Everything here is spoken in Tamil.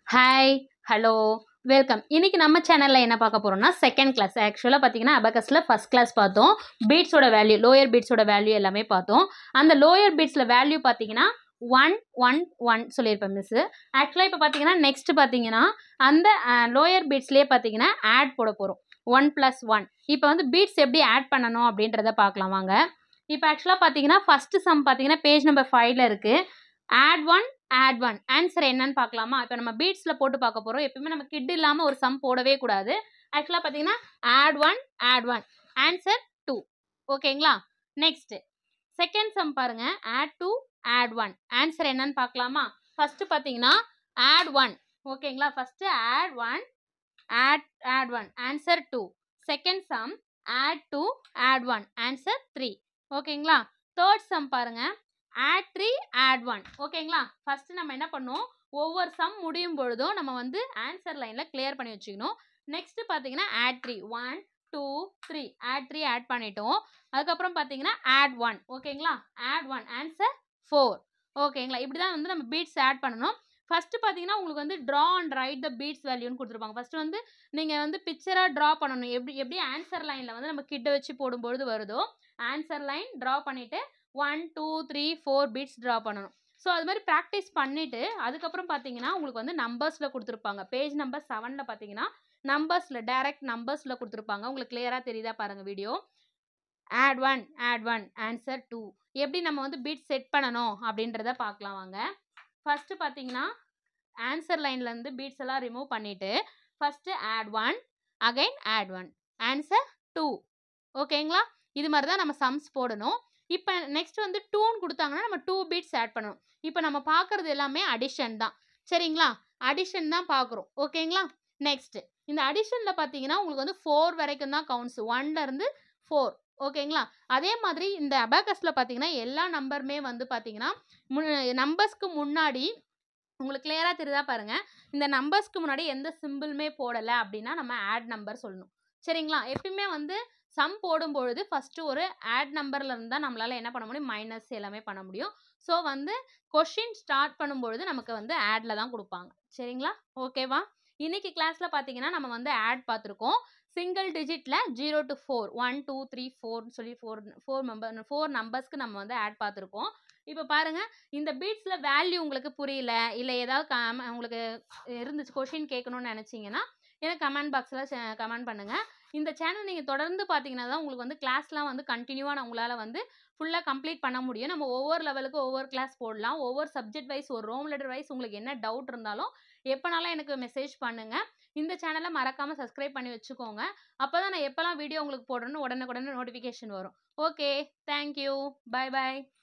Hi hello welcome. இன்னைக்கு நம்ம சேனலில் என்ன பார்க்க போகிறோம்னா செகண்ட் கிளாஸ். ஆக்சுவலாக பார்த்தீங்கன்னா அபகஸில் ஃபஸ்ட் கிளாஸ் பார்த்தோம். பீட்ஸோட வேல்யூ, லோயர் பீட்ஸோட வேல்யூ எல்லாமே பார்த்தோம். அந்த லோயர் பீட்ஸில் வேல்யூ பார்த்தீங்கன்னா 1 சொல்லியிருப்பேன் மிஸ்ஸு. ஆக்சுவலாக இப்போ பார்த்தீங்கன்னா நெக்ஸ்ட் பார்த்தீங்கன்னா அந்த லோயர் பீட்ஸ்லேயே பார்த்தீங்கன்னா ஆட் போட போகிறோம். 1 + 1. இப்போ வந்து பீட்ஸ் எப்படி ஆட் பண்ணணும் அப்படின்றத பார்க்கலாம் வாங்க. இப்போ ஆக்சுவலாக பார்த்தீங்கன்னா ஃபஸ்ட்டு சம் பார்த்தீங்கன்னா பேஜ் நம்பர் 5ல் இருக்குது. ஆட் 1 ஆன்சர் என்னன்னு பார்க்கலாமா? இப்போ நம்ம பீட்ஸில் போட்டு பார்க்க போகிறோம். எப்பயுமே நம்ம கிட் இல்லாமல் ஒரு சம் போடவே கூடாது. ஆக்சுவலாக பார்த்தீங்கன்னா ஆட் 1 ஆன்சர் 2. ஓகேங்களா? நெக்ஸ்ட் செகண்ட் சம் பாருங்க. ஆட் 1 ஆன்சர் என்னன்னு பார்க்கலாமா? ஃபர்ஸ்ட் பார்த்தீங்கன்னா ஆட் 1. ஓகேங்களா? First add 1 answer 2. Second sum add 1 answer 3. ஓகேங்களா? தேர்ட் சம் பாருங்க. ஆட் 1. ஓகேங்களா? ஃபர்ஸ்ட் நம்ம என்ன பண்ணுவோம், ஒவ்வொரு சம் முடியும் பொழுதும் நம்ம வந்து ஆன்சர் லைன்ல கிளியர் பண்ணி வச்சுக்கணும். நெக்ஸ்ட் பார்த்தீங்கன்னா ஆட் 3. 1 2 3 ஆட் பண்ணிட்டோம். அதுக்கப்புறம் பார்த்தீங்கன்னா ஆட் 1. ஓகேங்களா? Add 1 answer 4. ஓகேங்களா? இப்படி தான் வந்து நம்ம பீட்ஸ் ஆட் பண்ணணும். ஃபர்ஸ்ட் பார்த்தீங்கன்னா உங்களுக்கு வந்து draw and write the beads வேல்யூன்னு கொடுத்துருப்பாங்க. ஃபர்ஸ்ட் வந்து நீங்கள் வந்து பிக்சராக ட்ரா பண்ணணும். எப்படி ஆன்சர் லைனில் வந்து நம்ம கிட்ட வச்சு போடும்பொழுது வருதோ ஆன்சர் லைன் ட்ரா பண்ணிவிட்டு 1 2 3 4 பீட்ஸ் ட்ரா பண்ணணும். ஸோ அது மாதிரி ப்ராக்டிஸ் பண்ணிவிட்டு அதுக்கப்புறம் பார்த்தீங்கன்னா உங்களுக்கு வந்து நம்பர்ஸில் கொடுத்துருப்பாங்க. பேஜ் நம்பர் 7ல் பார்த்தீங்கன்னா நம்பர்ஸில் டைரக்ட் நம்பர்ஸில் கொடுத்துருப்பாங்க. உங்களுக்கு கிளியராக தெரியுதா பாருங்கள் வீடியோ. Add 1 answer 2. எப்படி நம்ம வந்து பீட் செட் பண்ணணும் அப்படின்றத பார்க்கலாம் வாங்க. ஃபர்ஸ்ட் பார்த்தீங்கன்னா ஆன்சர் லைன்லேருந்து பீட்ஸ் எல்லாம் ரிமூவ் பண்ணிவிட்டு first add 1 again add 1 answer 2. ஓகேங்களா? இது மாதிரி தான் நம்ம சம்ஸ் போடணும். இப்போ நெக்ஸ்ட் வந்து 2ன்னு கொடுத்தாங்கன்னா நம்ம 2 பீட்ஸ் ஆட் பண்ணணும். இப்போ நம்ம பார்க்குறது எல்லாமே அடிஷன் தான். சரிங்களா? அடிஷன் தான் பார்க்குறோம். ஓகேங்களா? நெக்ஸ்ட் இந்த அடிஷனில் பார்த்தீங்கன்னா உங்களுக்கு வந்து 4 வரைக்கும் தான் கவுண்ட்ஸ். 1லேருந்து 4. ஓகேங்களா? அதே மாதிரி இந்த அபாகஸில் பார்த்தீங்கன்னா எல்லா நம்பருமே வந்து பார்த்தீங்கன்னா நம்பர்ஸ்க்கு முன்னாடி உங்களுக்கு கிளியராக தெரியுதா பாருங்க. இந்த நம்பர்ஸ்க்கு முன்னாடி எந்த சிம்பிளுமே போடலை அப்படின்னா நம்ம ஆட் நம்பர் சொல்லணும். சரிங்களா? எப்பயுமே வந்து சம் போடும்பொழுது ஃபஸ்ட்டு ஒரு ஆட் நம்பரில் இருந்தால் நம்மளால் என்ன பண்ண முடியும், மைனஸ் எல்லாமே பண்ண முடியும். ஸோ வந்து கொஷின் ஸ்டார்ட் பண்ணும்பொழுது நமக்கு வந்து ஆடில் தான் கொடுப்பாங்க. சரிங்களா? ஓகேவா? இன்னைக்கு கிளாஸில் பார்த்தீங்கன்னா நம்ம வந்து ஆட் பார்த்துருக்கோம். சிங்கிள் டிஜிட்டில் 0 to 4 1 2 3 4 சொல்லி 4 நம்பர்ஸ்க்கு நம்ம வந்து ஆட் பார்த்துருக்கோம். இப்போ பாருங்க, இந்த பீட்ஸில் வேல்யூ உங்களுக்கு புரியல, இல்லை ஏதாவது உங்களுக்கு இருந்துச்சு கொஷின் கேட்கணும்னு நினச்சிங்கன்னா எனக்கு கமெண்ட் பாக்ஸில் கமெண்ட் பண்ணுங்கள். இந்த சேனல் நீங்கள் தொடர்ந்து பார்த்தீங்கன்னா தான் உங்களுக்கு வந்து கிளாஸ்லாம் வந்து கண்டினியூவாக உங்களால் வந்து ஃபுல்லாக கம்ப்ளீட் பண்ண முடியும். நம்ம ஒவ்வொரு லெவலுக்கு ஒவ்வொரு கிளாஸ் போடலாம். ஒவ்வொரு சப்ஜெக்ட் வைஸ் ஒரு ரோம் லெட்டர் வைஸ் உங்களுக்கு என்ன டவுட் இருந்தாலும் எப்போனாலும் எனக்கு மெசேஜ் பண்ணுங்கள். இந்த சேனலை மறக்காமல் சப்ஸ்கிரைப் பண்ணி வச்சுக்கோங்க. அப்போ தான் நான் எப்போல்லாம் வீடியோ உங்களுக்கு போடுறேன்னு உடனுக்குடனே நோட்டிஃபிகேஷன் வரும். Okay, thank you, by.